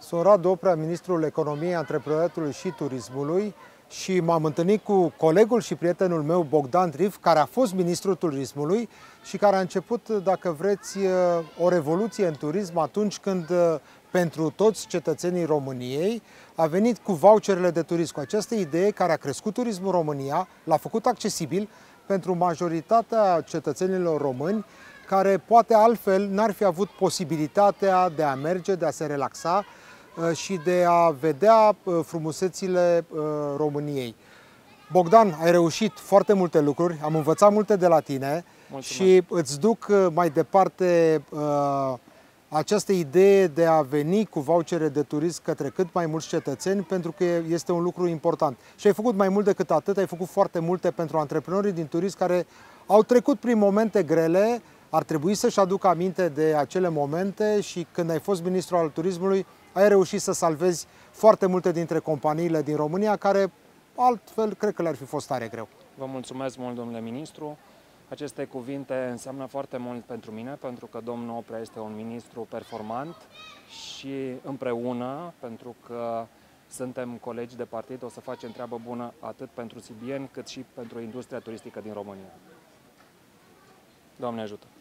Sunt Radu Oprea, ministrul Economiei, Antreprenoriatului și Turismului și m-am întâlnit cu colegul și prietenul meu, Bogdan Trif, care a fost ministrul turismului și care a început, dacă vreți, o revoluție în turism atunci când pentru toți cetățenii României a venit cu voucherele de turism, cu această idee care a crescut turismul în România, l-a făcut accesibil pentru majoritatea cetățenilor români care poate altfel n-ar fi avut posibilitatea de a merge, de a se relaxa și de a vedea frumusețile României. Bogdan, ai reușit foarte multe lucruri, am învățat multe de la tine. Mulțumesc. Și îți duc mai departe această idee de a veni cu vouchere de turism către cât mai mulți cetățeni, pentru că este un lucru important. Și ai făcut mai mult decât atât, ai făcut foarte multe pentru antreprenorii din turism care au trecut prin momente grele, ar trebui să-și aducă aminte de acele momente și când ai fost ministru al turismului, ai reușit să salvezi foarte multe dintre companiile din România care altfel cred că le-ar fi fost tare greu. Vă mulțumesc mult, domnule ministru. Aceste cuvinte înseamnă foarte mult pentru mine, pentru că domnul Oprea este un ministru performant și împreună, pentru că suntem colegi de partid, o să facem treabă bună atât pentru sibieni cât și pentru industria turistică din România. Doamne ajută!